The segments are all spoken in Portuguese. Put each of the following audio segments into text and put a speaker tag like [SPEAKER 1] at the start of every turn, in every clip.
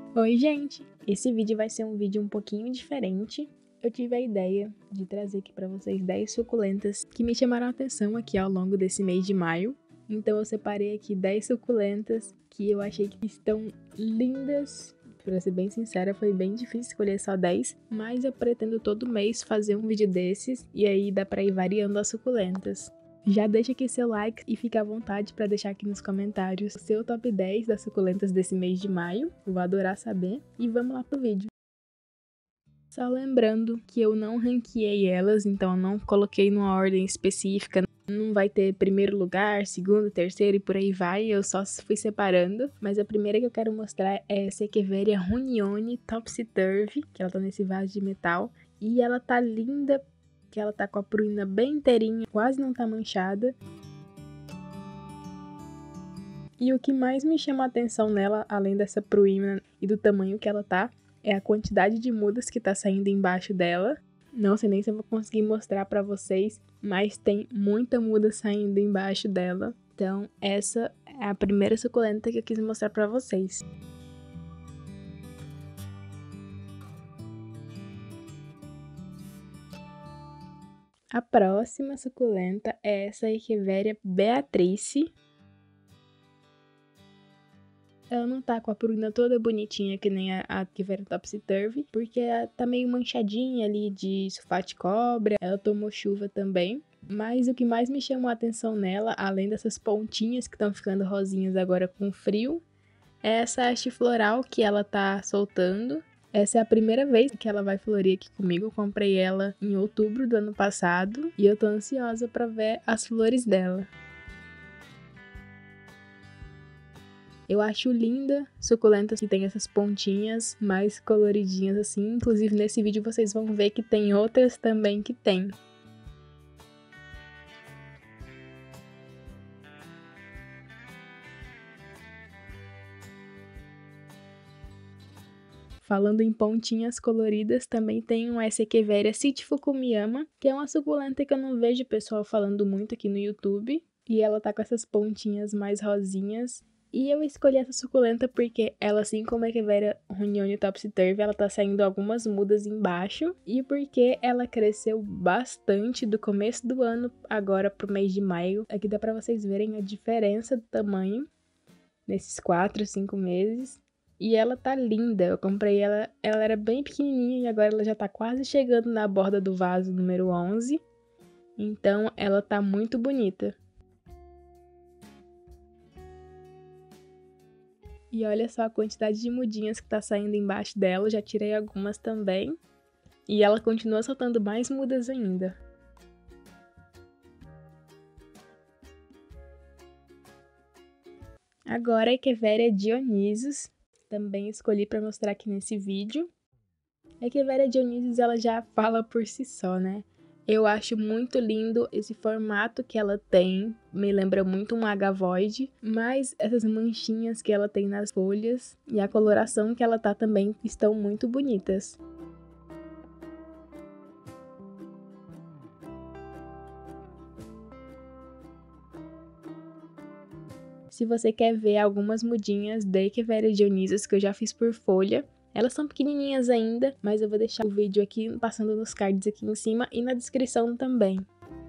[SPEAKER 1] Oi, gente! Esse vídeo vai ser um vídeo um pouquinho diferente. Eu tive a ideia de trazer aqui para vocês 10 suculentas que me chamaram a atenção aqui ao longo desse mês de maio. Então eu separei aqui 10 suculentas que eu achei que estão lindas. Pra ser bem sincera, foi bem difícil escolher só 10, mas eu pretendo todo mês fazer um vídeo desses e aí dá pra ir variando as suculentas. Já deixa aqui seu like e fica à vontade para deixar aqui nos comentários o seu top 10 das suculentas desse mês de maio. Eu vou adorar saber. E vamos lá pro vídeo. Só lembrando que eu não ranqueei elas, então eu não coloquei numa ordem específica. Não vai ter primeiro lugar, segundo, terceiro e por aí vai. Eu só fui separando. Mas a primeira que eu quero mostrar é essa Echeveria Runione Topsy Turvy, que ela tá nesse vaso de metal. E ela tá linda, que ela tá com a pruína bem inteirinha, quase não tá manchada. E o que mais me chama a atenção nela, além dessa pruína e do tamanho que ela tá, é a quantidade de mudas que tá saindo embaixo dela. Não sei nem se eu vou conseguir mostrar pra vocês, mas tem muita muda saindo embaixo dela. Então essa é a primeira suculenta que eu quis mostrar pra vocês. A próxima suculenta é essa Echeveria Beatrice. Ela não tá com a pruína toda bonitinha que nem a Echeveria Topsy Turvy, porque ela tá meio manchadinha ali de sulfato de cobre, ela tomou chuva também. Mas o que mais me chamou a atenção nela, além dessas pontinhas que estão ficando rosinhas agora com frio, é essa haste floral que ela tá soltando. Essa é a primeira vez que ela vai florir aqui comigo. Eu comprei ela em outubro do ano passado e eu tô ansiosa pra ver as flores dela. Eu acho linda suculentas que tem essas pontinhas mais coloridinhas assim. Inclusive nesse vídeo vocês vão ver que tem outras também que tem. Falando em pontinhas coloridas, também tem essa Echeveria Citifukumiyama, que é uma suculenta que eu não vejo o pessoal falando muito aqui no YouTube. E ela tá com essas pontinhas mais rosinhas. E eu escolhi essa suculenta porque ela, assim como a Echeveria Runione Topsy Turvy, ela tá saindo algumas mudas embaixo. E porque ela cresceu bastante do começo do ano agora pro mês de maio. Aqui dá pra vocês verem a diferença do tamanho nesses 4, 5 meses. E ela tá linda, eu comprei ela era bem pequenininha e agora ela já tá quase chegando na borda do vaso número 11. Então ela tá muito bonita. E olha só a quantidade de mudinhas que tá saindo embaixo dela, já tirei algumas também. E ela continua soltando mais mudas ainda. Agora a Echeveria Dionysus, também escolhi para mostrar aqui nesse vídeo. A Echeveria Dionysus ela já fala por si só, né? Eu acho muito lindo esse formato que ela tem, me lembra muito um agavoide, mas essas manchinhas que ela tem nas folhas e a coloração que ela tá também estão muito bonitas. Se você quer ver algumas mudinhas da Echeveria Dionysus que eu já fiz por folha, elas são pequenininhas ainda, mas eu vou deixar o vídeo aqui passando nos cards aqui em cima e na descrição também.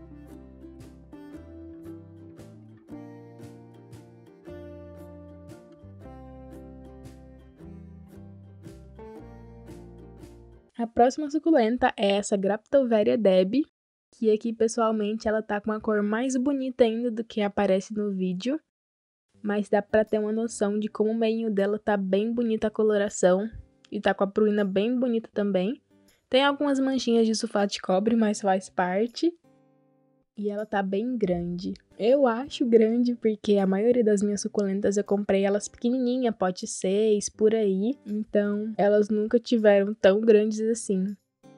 [SPEAKER 1] A próxima suculenta é essa Graptoveria Deb, que aqui pessoalmente ela tá com uma cor mais bonita ainda do que aparece no vídeo. Mas dá pra ter uma noção de como o meinho dela tá bem bonita a coloração. E tá com a pruína bem bonita também. Tem algumas manchinhas de sulfato de cobre, mas faz parte. E ela tá bem grande. Eu acho grande porque a maioria das minhas suculentas eu comprei elas pequenininha, pote 6, por aí. Então elas nunca tiveram tão grandes assim.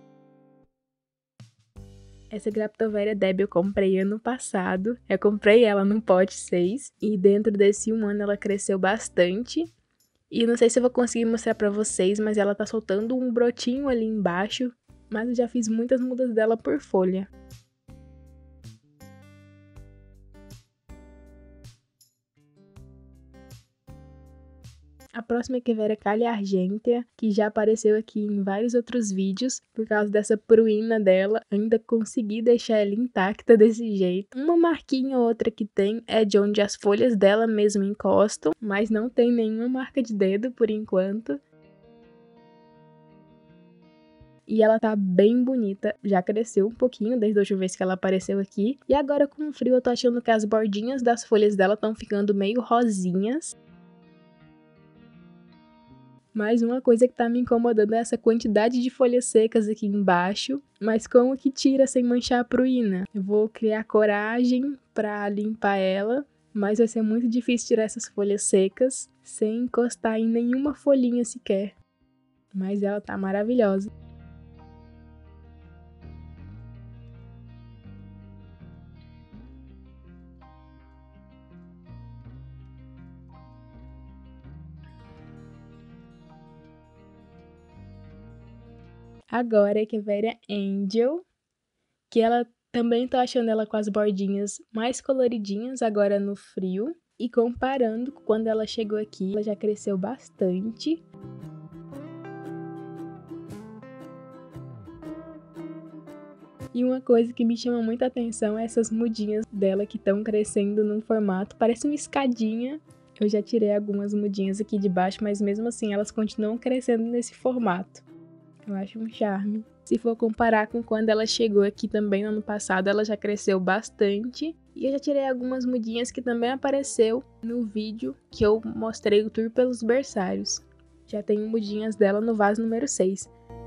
[SPEAKER 1] Essa Graptoveria Deb eu comprei ano passado. Eu comprei ela num pote 6. E dentro desse um ano ela cresceu bastante. E não sei se eu vou conseguir mostrar pra vocês, mas ela tá soltando um brotinho ali embaixo. Mas eu já fiz muitas mudas dela por folha. A A próxima Echeveria Calyargentea, que já apareceu aqui em vários outros vídeos. Por causa dessa pruína dela, ainda consegui deixar ela intacta desse jeito. Uma marquinha ou outra que tem é de onde as folhas dela mesmo encostam, mas não tem nenhuma marca de dedo por enquanto. E ela tá bem bonita, já cresceu um pouquinho desde a última vez que ela apareceu aqui. E agora com o frio eu tô achando que as bordinhas das folhas dela estão ficando meio rosinhas. Mas uma coisa que tá me incomodando é essa quantidade de folhas secas aqui embaixo. Mas como que tira sem manchar a pruína? Eu vou criar coragem pra limpar ela, mas vai ser muito difícil tirar essas folhas secas sem encostar em nenhuma folhinha sequer. Mas ela tá maravilhosa. Agora a Echeveria Angel, que ela também tô achando ela com as bordinhas mais coloridinhas agora no frio. E comparando com quando ela chegou aqui, ela já cresceu bastante. E uma coisa que me chama muita atenção é essas mudinhas dela que estão crescendo num formato, parece uma escadinha. Eu já tirei algumas mudinhas aqui de baixo, mas mesmo assim elas continuam crescendo nesse formato. Eu acho um charme. Se for comparar com quando ela chegou aqui também no ano passado, ela já cresceu bastante. E eu já tirei algumas mudinhas que também apareceu no vídeo que eu mostrei o tour pelos berçários. Já tenho mudinhas dela no vaso número 6.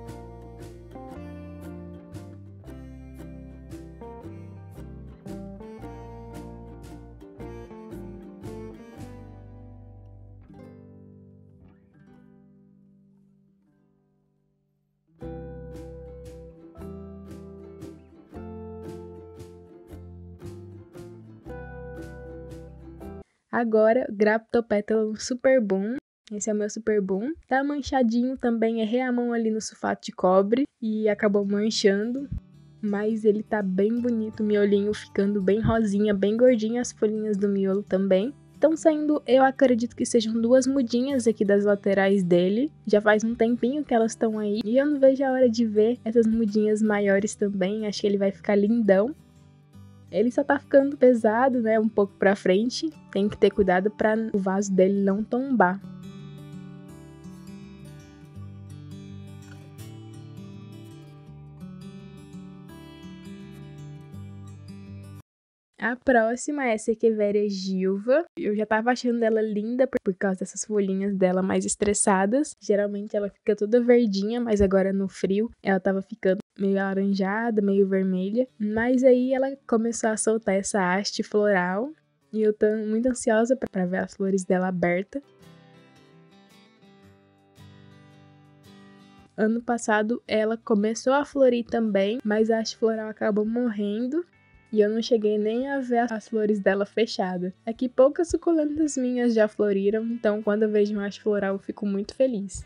[SPEAKER 1] Agora, Graptopétala Super Boom. Esse é o meu Super Boom. Tá manchadinho também, errei a mão ali no sulfato de cobre e acabou manchando. Mas ele tá bem bonito, o miolinho ficando bem rosinha, bem gordinha as folhinhas do miolo também. Estão saindo, eu acredito que sejam 2 mudinhas aqui das laterais dele. Já faz um tempinho que elas estão aí. E eu não vejo a hora de ver essas mudinhas maiores também, acho que ele vai ficar lindão. Ele só tá ficando pesado, né, um pouco pra frente. Tem que ter cuidado pra o vaso dele não tombar. A próxima é essa Echeveria Gilva. Eu já tava achando ela linda por causa dessas folhinhas dela mais estressadas. Geralmente ela fica toda verdinha, mas agora no frio ela tava ficando meio alaranjada, meio vermelha. Mas aí ela começou a soltar essa haste floral. E eu tô muito ansiosa pra ver as flores dela aberta. Ano passado ela começou a florir também, mas a haste floral acabou morrendo. E eu não cheguei nem a ver as flores dela fechadas. Aqui poucas suculentas minhas já floriram, então quando eu vejo uma haste floral eu fico muito feliz.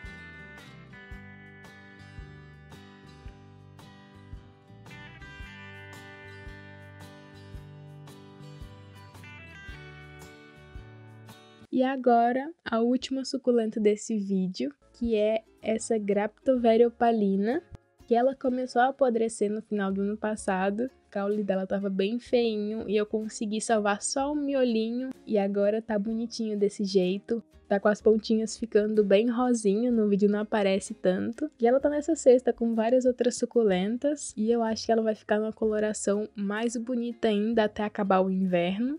[SPEAKER 1] E agora, a última suculenta desse vídeo, que é essa Graptoveria opalina, que ela começou a apodrecer no final do ano passado. O caule dela tava bem feinho e eu consegui salvar só o miolinho e agora tá bonitinho desse jeito. Tá com as pontinhas ficando bem rosinha, no vídeo não aparece tanto. E ela tá nessa cesta com várias outras suculentas e eu acho que ela vai ficar numa coloração mais bonita ainda até acabar o inverno.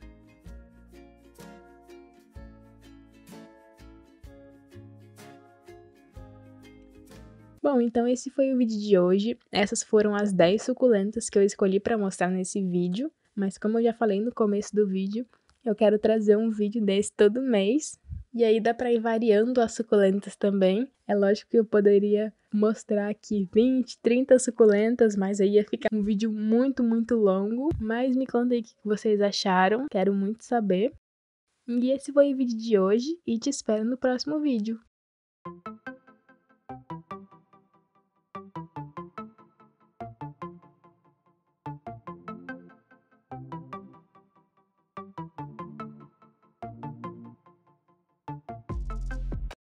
[SPEAKER 1] Bom, então esse foi o vídeo de hoje. Essas foram as 10 suculentas que eu escolhi para mostrar nesse vídeo. Mas como eu já falei no começo do vídeo, eu quero trazer um vídeo desse todo mês. E aí dá para ir variando as suculentas também. É lógico que eu poderia mostrar aqui 20, 30 suculentas, mas aí ia ficar um vídeo muito, muito longo. Mas me conta aí o que vocês acharam, quero muito saber. E esse foi o vídeo de hoje e te espero no próximo vídeo.